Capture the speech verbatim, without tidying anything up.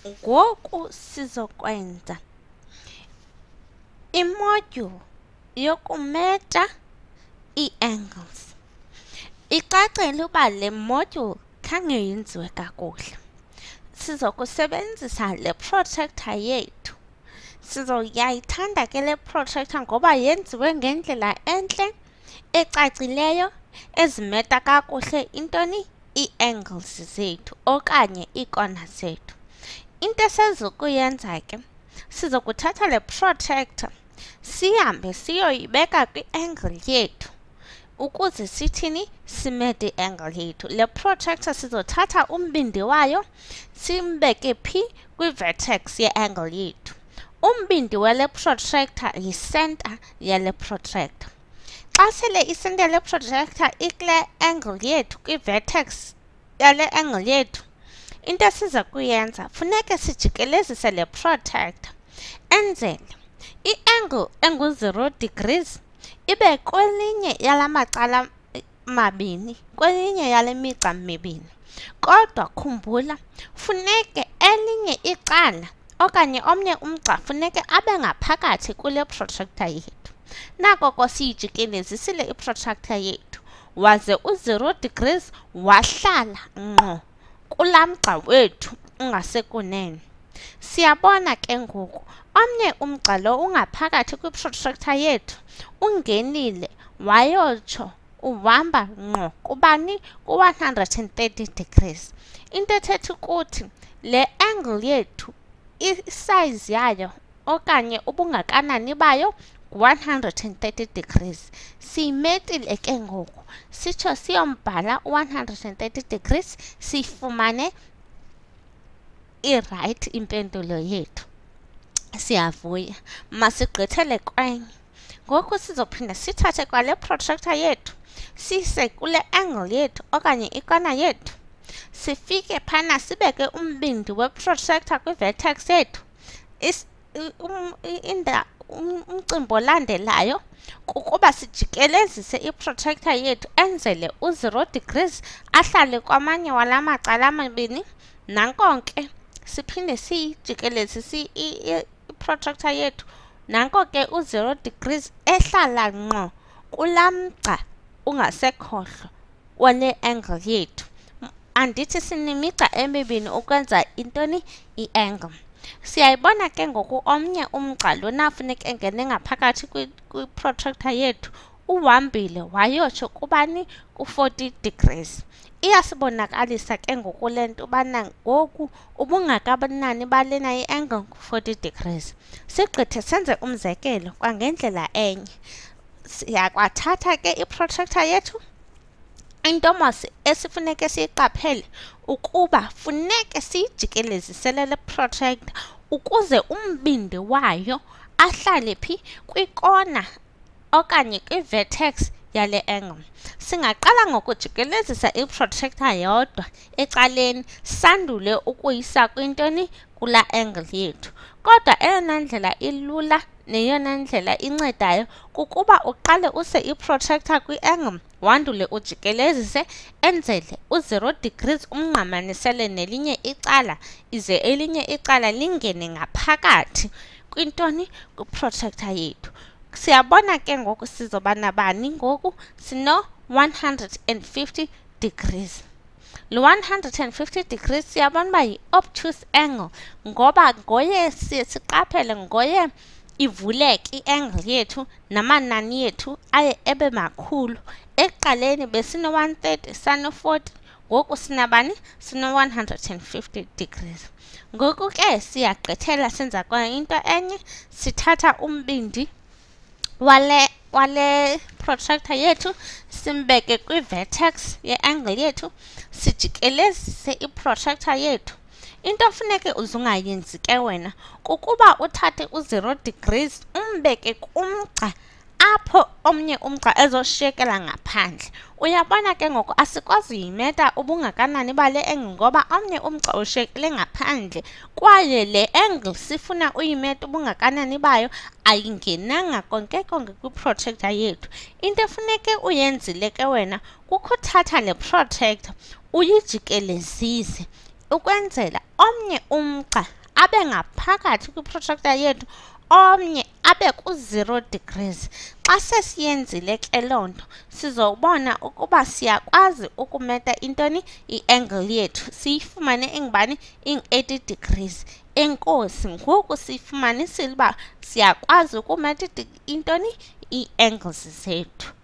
Ngoku sizokwenza imodule yokumeta ii-angles. Icacile uba le module khange yenziwe kakuhle. Sizokusebenzisa le protractor yethu. Sizoyayithanda ke le protractor ngoba yenziwe ngendlela entle, ecacileyo, ezimeta kakuhle intoni ii-angles zethu okanye iikona zethu. Into esizokuyenza ke, sizokuthatha le protractor sihambe siyoyibeka kwi-angle yethu ukuze sithini simete i-angle yethu. Le protractor sizothatha umbindi wayo simbeke phi kwi-vertex ye-angle yethu. Umbindi wale protractor yi-center yale protractor. Xa sele i-center yale protractor ikule angle yethu kwi-vertex yale angle yethu, into esiza kuyenza funeke sijikelezise le protractor enzele i-angle engu-zero degrees ibe kwelinye yala macala mabini, kwelinye yale migca mibini. Kodwa khumbula, funeke elinye icala okanye omnye umgca funeke abe ngaphakathi kule protractor yethu. Nako ko siyijikelezisile iprotractor yethu, waze u-zero degrees wahlala ngqo kulaa mgca wethu ungasekunene. Siyabona ke ngoku omnye umgca lo ungaphakathi kwiprotractor yethu ungenile wayotsho uhamba ngqo kubani ku-one hundred thirty degrees. Into ethetha ukuthi le angle yethu isize yayo okanye ubungakanani bayo one hundred thirty degrees. Siyimetile ke ngoku sitsho siyombhala one hundred thirty degrees sifumane i-right impendulo yethu. Siyavuya, masigqithele kwenye. Ngoku sizophinda sithathe kwale protractor yethu sise kule angle yethu okanye ikona yethu. Sifike phana sibeke umbindi weprotractor kwi-vertex yethu. Umcimbi olandelayo kukuba sijikelezise iprotractor yethu enzele u-zero degrees ahlale kwamanye wala macala amabini. Nanko ke siphinde siyijikelezise iprotractor yethu. Nanko ke u-zero degrees ehlala ngqo kulaa mgca ungasekhohlo wale angle yethu. Andithi sinemigca emibini ukwenza intoni i-angle. Siyayibona ke ngoku omnye umgca lona funeka engene ngaphakathi kwi-protractor yethu uhambile wayotsho kubani ku-forty degrees. Iyasibonakalisa ke ngoku le nto ubana ngoku ubungakanani balena i-angle ku-forty degrees. Sigqithe senze umzekelo kwangendlela enye. Siyakwathatha ke iprotractor yethu. Into mos esifuneke siyiqaphele ukuba funeke siyijikelezisele le protractor ukuze umbindi wayo ahlale phi kwikona okanye kwi-vertex yale angle. Singaqala ngokujikelezisa iprotractor yodwa ecaleni sandule ukuyisa kwintoni kula angle yethu. Kodwa eyona ndlela ilula neyona ndlela incedayo kukuba uqale use iprotractor kwi-angle wandule ujikelezise enzele u-zero degrees umngqamanisele nelinye icala ize elinye icala lingene ngaphakathi kwintoni kwiprotractor yethu. Siyabona ke ngoku sizoba nabani ngoku sino one hundred fifty degrees. Lo one hundred fifty degrees siyabona uba yi-obtuse angle ngoba ngoye siye siqaphele ngoye ivuleke i-angle yethu namanani yethu aye ebe makhulu. Ekuqaleni besino one thirty sano forty, ngoku sinabani sino one hundred fifty degrees. Ngoku ke siyagqithela senza kwa into enye, sithatha umbindi wale wale protractor yethu simbeke kwi-vertex ye-angle yethu, sijikelezise iprotractor yethu. Into funeke uzungayenzi ke wena kukuba uthathe u-zero degrees umbeke kumgca apho omnye umgca ezoshiyekela ngaphandle. Uyabona ke ngoku asikwazi uyimeta ubungakanani bale angle ngoba omnye umgca ushiyekele ngaphandle kwaye le angle sifuna uyimeta ubungakanani bayo ayingenanga konke konke kwiprotractor yethu. Into efuneke uyenzile ke wena kukuthatha le protractor uyijikelezise ukwenzela omnye umgca abe ngaphakathi kwiprotractor yethu, omnye abe ku-zero degrees. Xa sesiyenzile ke loo nto, sizobona ukuba siyakwazi ukumeta intoni i-angle yethu, siyifumane ingubani ing-eighty degrees. Enkosi, ngoku siyifumanisile uba siyakwazi ukumeta intoni ii-angles zethu.